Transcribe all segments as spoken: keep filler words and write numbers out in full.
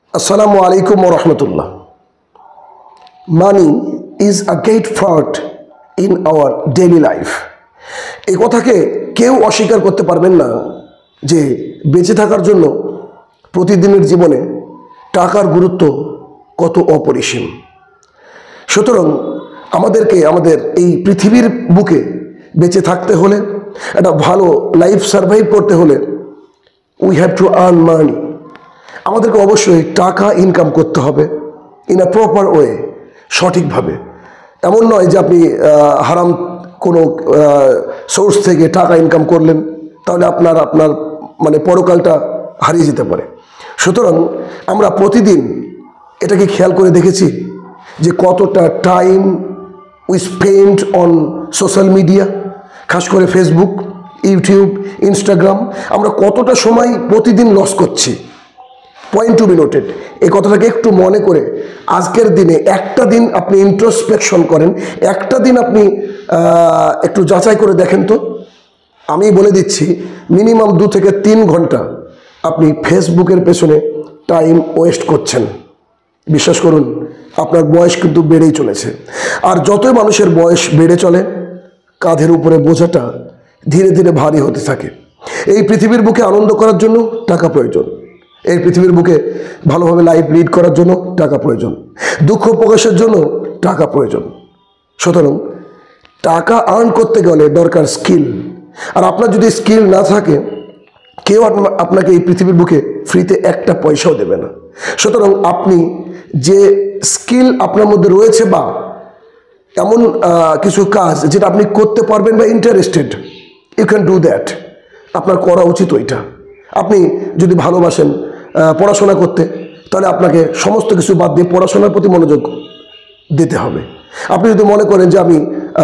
Assalamu alaikum wa rahmatullah. Money is a great part in our daily life. এই কথাকে কেউ অস্বীকার করতে পারবেন না যে বেঁচে থাকার জন্য প্রতিদিনের জীবনে টাকার গুরুত্ব কত অপরিসীম। সুতরাং আমাদেরকে আমাদের এই পৃথিবীর বুকে বেঁচে থাকতে হলে, একটা ভালো লাইফ সার্ভাইভ করতে হলে we have to earn money. আমাদেরকে অবশ্যই টাকা ইনকাম করতে হবে ইন আ প্রপার ওয়ে, সঠিকভাবে। এমন নয় যে আপনি হারাম কোনো সোর্স থেকে টাকা ইনকাম করলেন, তাহলে আপনার আপনার মানে পরকালটা হারিয়ে যেতে পারে। সুতরাং আমরা প্রতিদিন এটাকে খেয়াল করে দেখেছি যে কতটা time we spend on social media, খাস করে ফেসবুক, ইউটিউব, ইনস্টাগ্রাম। আমরা কতটা সময় প্রতিদিন লস করছি। পয়েন্ট টু বি নোটেড, এই কথাটাকে একটু মনে করে আজকের দিনে একটা দিন আপনি ইন্ট্রোস্পেকশন করেন, একটা দিন আপনি একটু যাচাই করে দেখেন তো। আমি বলে দিচ্ছি, মিনিমাম দু থেকে তিন ঘন্টা আপনি ফেসবুকের পেছনে টাইম ওয়েস্ট করছেন। বিশ্বাস করুন, আপনার বয়স কিন্তু বেড়েই চলেছে। আর যতই মানুষের বয়স বেড়ে চলে, কাঁধের উপরে বোঝাটা ধীরে ধীরে ভারী হতে থাকে। এই পৃথিবীর বুকে আনন্দ করার জন্য টাকা প্রয়োজন, এই পৃথিবীর বুকে ভালোভাবে লাইফ লিড করার জন্য টাকা প্রয়োজন, দুঃখ প্রকাশের জন্য টাকা প্রয়োজন। সুতরাং টাকা আর্ন করতে গেলে দরকার স্কিল। আর আপনার যদি স্কিল না থাকে, কেউ আপনাকে এই পৃথিবীর বুকে ফ্রিতে একটা পয়সাও দেবে না। সুতরাং আপনি যে স্কিল আপনার মধ্যে রয়েছে, বা এমন কিছু কাজ যেটা আপনি করতে পারবেন বা interested, you can do that. আপনার করা উচিত ওইটা। আপনি যদি ভালোবাসেন পড়াশোনা করতে, তাহলে আপনাকে সমস্ত কিছু বাদ দিয়ে পড়াশোনার প্রতি মনোযোগ দিতে হবে। আপনি যদি মনে করেন যে আমি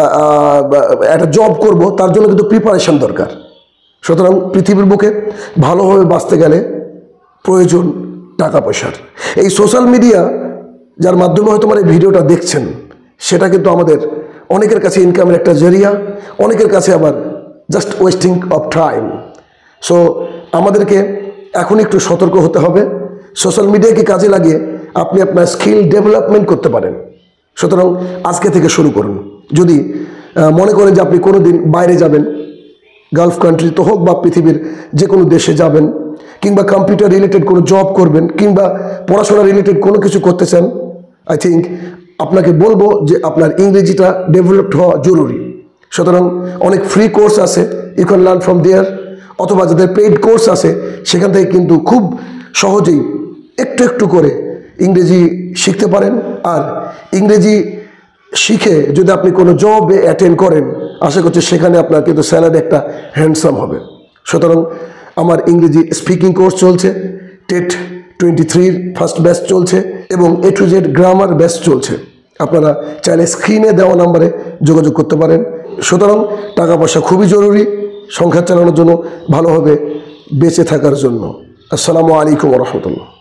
একটা জব করব, তার জন্য কিন্তু প্রিপারেশন দরকার। সুতরাং পৃথিবীর বুকে ভালোভাবে বাঁচতে গেলে প্রয়োজন টাকা পয়সার। এই সোশ্যাল মিডিয়া যার মাধ্যমে হয়তো আমার এই ভিডিওটা দেখছেন, সেটা কিন্তু আমাদের অনেকের কাছে ইনকামের একটা জরিয়া, অনেকের কাছে আবার just wasting of time. So আমাদেরকে এখন একটু সতর্ক হতে হবে। সোশ্যাল মিডিয়াকে কাজে লাগিয়ে আপনি আপনার স্কিল ডেভেলপমেন্ট করতে পারেন। সুতরাং আজকে থেকে শুরু করুন। যদি মনে করেন যে আপনি কোনো দিন বাইরে যাবেন, গালফ কান্ট্রিতে হোক বা পৃথিবীর যে কোনো দেশে যাবেন, কিংবা কম্পিউটার রিলেটেড কোনো জব করবেন, কিংবা পড়াশোনা রিলেটেড কোনো কিছু করতে চান, আই থিঙ্ক আপনাকে বলবো যে আপনার ইংরেজিটা ডেভেলপড হওয়া জরুরি। সুতরাং অনেক ফ্রি কোর্স আছে, you can learn from there. অথবা যাদের পেইড কোর্স আছে, সেখান থেকে কিন্তু খুব সহজেই একটু একটু করে ইংরেজি শিখতে পারেন। আর ইংরেজি শিখে যদি আপনি কোনো জবে অ্যাটেন্ড করেন, আশা করছি সেখানে আপনার কিন্তু স্যালারি একটা হ্যান্ডসাম হবে। সুতরাং আমার ইংরেজি স্পিকিং কোর্স চলছে, টেট টোয়েন্টি থ্রির ফার্স্ট ব্যাচ চলছে, এবং A to Z grammar batch চলছে। আপনারা চাইলে স্ক্রিনে দেওয়া নাম্বারে যোগাযোগ করতে পারেন। সুতরাং টাকা পয়সা খুবই জরুরি সংসার চালানোর জন্য, ভালোভাবে বেঁচে থাকার জন্য। আসসালামু আলাইকুম ওয়া রাহমাতুল্লাহ।